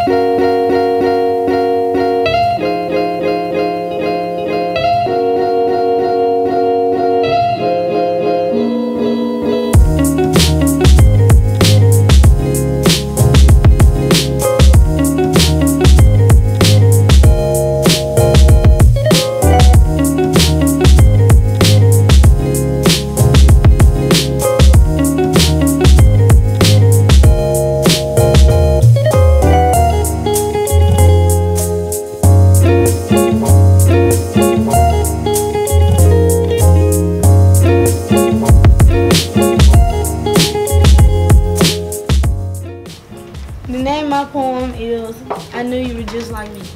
The name of my poem is I Knew You Were Just Like Me.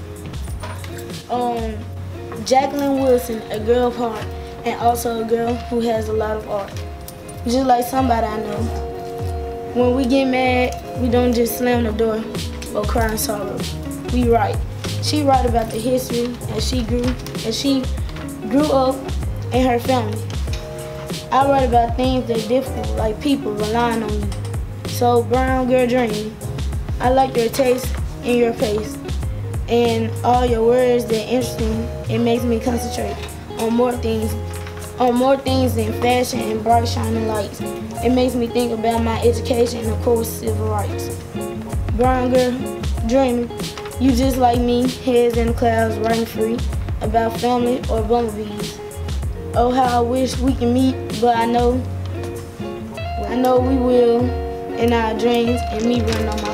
Jacqueline Wilson, a girl of heart, and also a girl who has a lot of art. Just like somebody I know. When we get mad, we don't just slam the door or cry in sorrow. We write. She write about the history as she grew up in her family. I write about things that are difficult, like people relying on you. So brown girl dream. I like your taste and your pace, and all your words that interesting. It makes me concentrate on more things than fashion and bright shining lights. It makes me think about my education and of course civil rights. Brown girl, dreaming, you just like me, heads in the clouds, writing free about family or bumblebees. Oh, how I wish we can meet, but I know we will in our dreams and me running on my